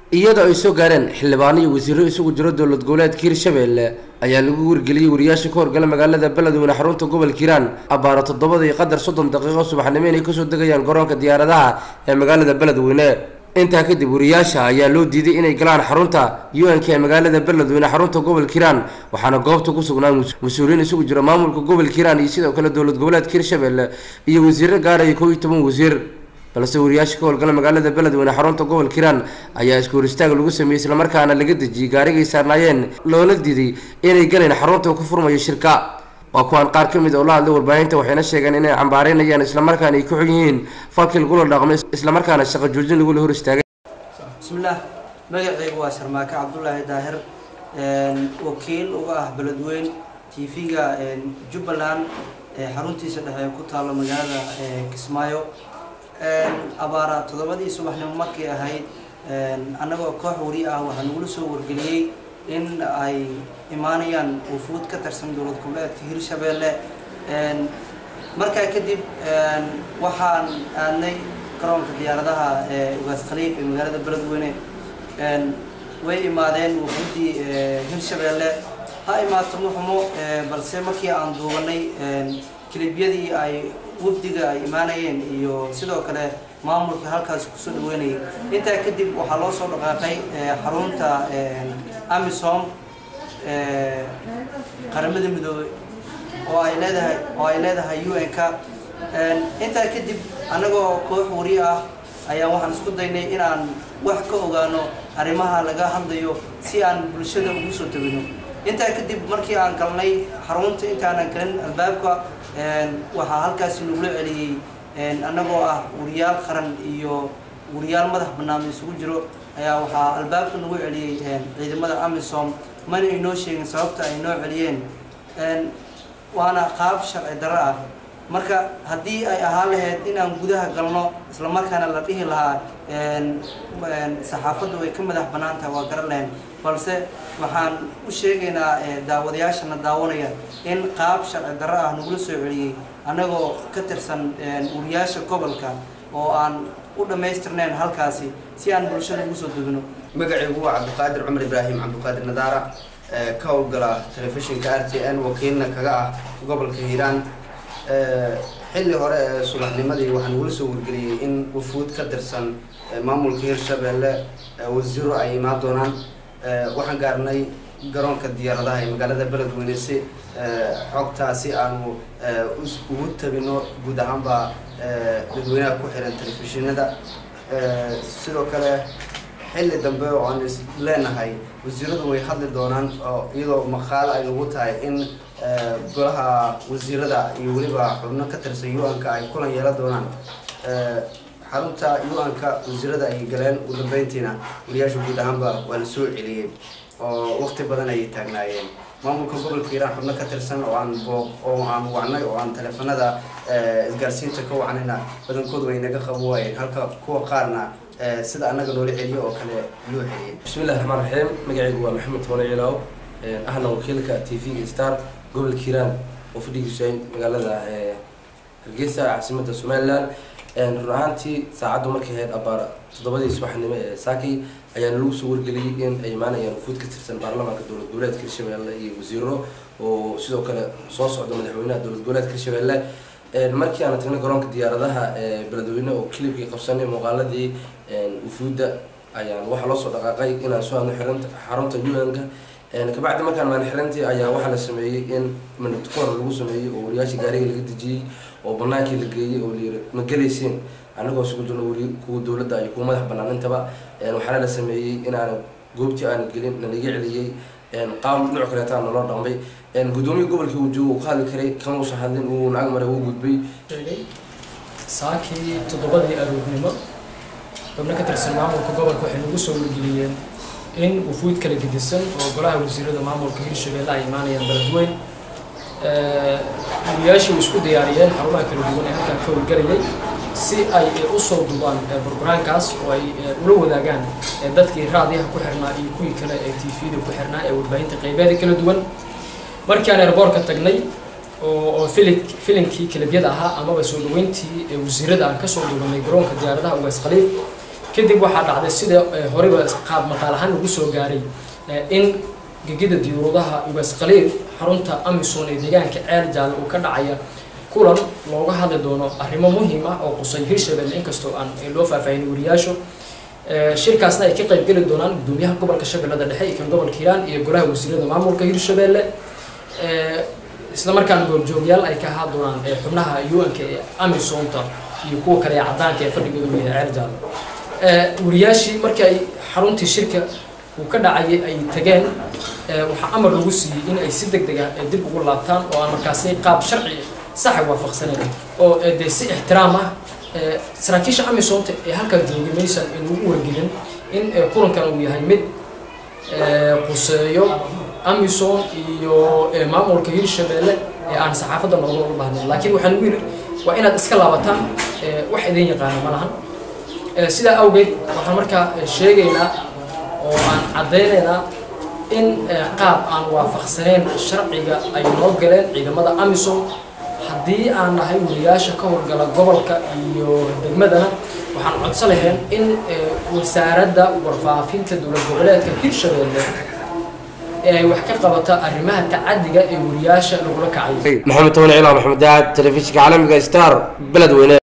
iyadoo ay soo gaareen xildhibaano iyo wasiiro isugu jiro dowlad goboleedka Hirshabelle ayaa lagu wargeliyay wariyaasha ka horgala magaalada Beledweyne xarunta gobolka Hiiraan abaaro 7:30 daqiiqo subaxnimo inay ka soo degayaan garoonka diyaaradaha ee magaalada Beledweyne. intaa kadib wariyaasha ayaa loo diiday inay galaan xarunta UN ee magaalada Beledweyne xarunta gobolka Hiiraan waxaana goobta ku sugnaa mas'uuliyiin isugu jira maamulka gobolka Hiiraan iyo sidoo kale dowlad goboleedka Hirshabelle iyo wasiiro gaar ah 11 wasiir. balse wariyaasha ka howlgala magaalada Beledweyne xarunta gobolka Hiiraan ayaa isku horistaag lagu sameeyay isla markaana laga dejiyay gaarigay saarnaayeen loona diiday inay galaan xarunta ku furmayo shirka. waa kuwan qaar kamid oo la hadlay warbaahinta waxayna sheegeen inay cambaareynayaan isla markaana ay ku xun yihiin falkil golo dhaqmay isla markaana shaqo joojin lagu hor istaagay. bismillaah magacaygu waa Sharmaake Cabdullaahi Daahir wakiil uga ah Beledweyne TV-ga Jubbaland xaruntiisa dhexe ku taalo magaalada Kismaayo. abaara 7 subaxnimo markii ahayd anagoo koox wari ah waxaan ugu soo wargeliyay in ay imaanayaan wufuud ka tirsan dowlad goboleedka Hirshabelle. markaa kadib waxaan aadnay garoonka diyaaradaha Ugaas Khaliif ee magaalada Beledweyne. way imaadeen wufuudii Hirshabelle ha imaato muxumo balse markii aan duubanay kilibyadii ay wafdiga ay imaanayeen iyo sidoo kale maamulka halkaas ku soo dhaweynay. intaa kadib waxaa loo soo dhaqaaqay xarunta AMISOM qaramada midoobay oo ay leedahay UN-ka. intaa kadib anagoo koox wari ah ayaa waxaan isku daynay in aan wax ka ogaano arrimaha laga hadlayo si aan bulshada ugu soo tagino. intaa kadib markii aan galnay xarunta intaan galin albaabka waxaa halkaas lagu celiyay anagoo ah wariyaal qaran iyo wariyaal madax bannaan isugu jiro ayaa waxaa albaabka lagu celiyay ciidamada AMISOM mana inoo sheegin sababta ay noo celiyeen waana qaab sharci darro ah. marka haddii ay ahaan lahayd inaan gudaha galno isla markaana la dhihi lahaa saxaafaddu way ka madax bannaan tahay waa garan lahayn balse waxaan u sheegaynaa daawadayaashana daawanaya in qaab sharci darro ah nagula soo celiyay anagoo ka tirsan wariyaasha gobolka oo aan u dhamaystirnayn halkaasi si aan bulshada ugu soo dubino. magacaygu waa Cabdiqaadir Cumar Ibraahim Cabdiqaadir Nadaara ka howlgala telefishinka RTN wakiilna kaga ah gobolka Hiiraan. xilli hore subaxnimadii waxaan ugu soo wargeliyay in wufuud ka tirsan maamulka Hirshabelle wasiiro ay imaan doonaan. waxaan gaarnay garoonka diyaaradaha ee magaalada Beledweyne si xogtaasi aanu ugu tabino guud ahaanba dadweynaha ku xiran telefishinada. sidoo kale xilli dambe oo aan leenahay wasiiradu way hadli doonaan iyadoo maqaal ay ugu tahay in golaha wasiirada iyo waliba xubno ka tirsan UN-ka ay kulan yeelan doonaan. xarunta UN-ka wasiirada ay galeen ugu dambeyntiina wariyaasha guud ahaanba waa la soo celiyay oo waqti badan ay taagnaayeen. maamulka gobolka Hiiraan xubno ka tirsan oo aan wacnay oo aan telefoonada isgaarsiinta ka wacnayna badankoodu way naga qabo waayeen halka kuwa qaarna sida anaga loo celiyo oo kale loo celiyay. bismillaahir rahmaanir rahiim magacaygu waa Maxamed Toone Ciilaaw ahna wakiilka TV-ga Star gobolka Hiiraan oo fadhigiisu magaalada Hargeysa caasimadda Somaliland. run ahaantii saacadu markay ahayd abaar 7 subaxnimo ee saakay ayaa lagu soo wargeliyay in ay imaanayaan wufuud ka tirsan baarlamaanka dowlad goboleedka Hirshabelle iyo wasiiro oo sidoo kale soo socda madaxweynaha dowlad goboleedka Hirshabelle. markii aan tagnay garoonka diyaaradaha ee Beledweyne oo klibkii qabsanay muuqaaladii wufuudda ayaan waxa loo soo dhaqaaqay inaan soo aadno xarunta UN-ka. kabacdi markaan maan xirantii ayaa waxa la sameeyay in manadkoor lagu sameeyay oo wariyaasha gaariga laga dejiyay oo banaankii la geeyay oo liir ma galeyseen anagoo isugu jirno kuwa dowladda ay ku madax bannaan intaba. waxaana la sameeyay in aan goobtii aan gelin laga celiyay qaam nooc kale taan loo dhambay. gudoomiyaha gobolka uu joogo ka hadli karay kama uu hadlin uu naag maray uu gudbay saakii 7 aroornimo xubno ka tirsan maamulka gobolka waxay nagu soo wargeliyeen in wufuud kala gedisan oo golaha wasiirada maamulka Hirshabelle ay imaanayaan Beledweyne. wariyaashu isku diyaariyeen xarumaha kala duwan ee halkan ka howlgalayay si ay u soo duubaan barnaamijkaas oo ay ula wadaagaan dadkii raadiyaha ku xirnaa iyo kuwii kale ee TV-da ku xirnaa ee warbaahinta qaybaha kala duwan. markii aan airport-ka tagnay oo filimkii kalabyada ahaa amaba soo dhaweyntii wasiirada aan ka soo duubanay garoonka diyaaradaha Ugaas Khaliif kadib waxaa dhacday sida horeba qaab maqaal ahaan ugu soo gaaray in gegida diyuuradaha Ugaas Khaliif xarunta Amisom ee deegaanka Ceel Jaalle uu ka dhacaya kulan looga hadli doono arrimo muhiim ah oo qusay Hirshabelle inkastoo aan loo faahfaahin wariyaasho shirkaasna ay ka qayb gali doonaan gudoomiyaha gobolka Shabeellada Dhexe iyo gobolka Hiiraan iyo golaha wasiirada maamulka Hirshabelle isla markaana goobjoogyaal ay ka hadlaan xubnaha UN-ka ee Amisom-ta iyo kuwa kale ee cadaanka ee fadhigooda Ceel Jaalle wariyaashii markii ay xaruntii shirka uu ka dhacay ay tageen waxa amar lagu siiyay in ay si degdeg ah dib ugu laabtaan oo aan markaas qaab sharci sax waafaqsaneyn oo si ixtiraam ah saraakiisha Amisom-ta ee halka joogay maysan inuu wargelin in kulankan uu yahay mid quseeyo Amisom iyo maamulka Hirshabelle ee aan saxaafadda nooga baahnayn laakiin waxaan ugu yiri waa inaad iska laabataan wax idin yaqaan ma lahan sida awgeed waxaan markaa sheegaynaa oo aan cadeynaynaa in qaab aan waafaqsaneyn sharciga ay noo galeen ciidamada Amisom haddii aan nahay wariyaasha ka howlgala gobolka iyo degmadana waxaan codsanayn in wasaaradda warfaafinta dowlad goboleedka Hirshabelle ay wax ka qabata arrimaha tacadiga ee wariyaasha lagula kacay maxamed toone cilaw maxamed daad telefishinka caalamiga Star beledweyne